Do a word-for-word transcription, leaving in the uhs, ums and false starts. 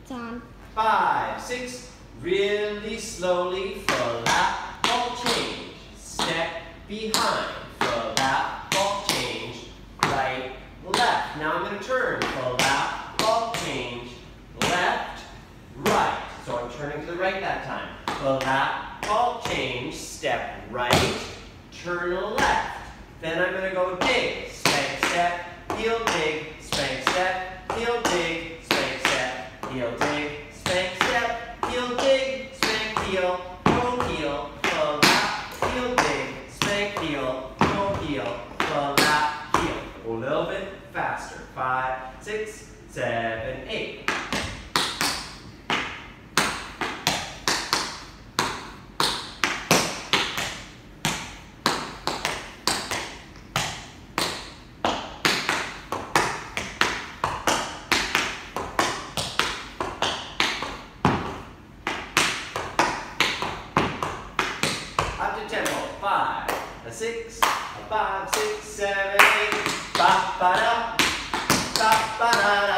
Time. Five, six, really slowly, full lap, ball change. Step behind, full lap, ball change. Right, left. Now I'm going to turn, full lap, ball change. Left, right. So I'm turning to the right that time. Full lap, ball change, step right, turn left. Then I'm going to go dig, spank step, heel dig, spank step, heel dig, spank step, heel dig, spank step, heel dig, spank heel, go heel, full lap, heel dig, spank heel, go heel, full lap, heel. A little bit faster. Five, six, seven, eight. Up to tempo. Five, a six, a five, six, seven, eight. Ba ba da, ba ba da da.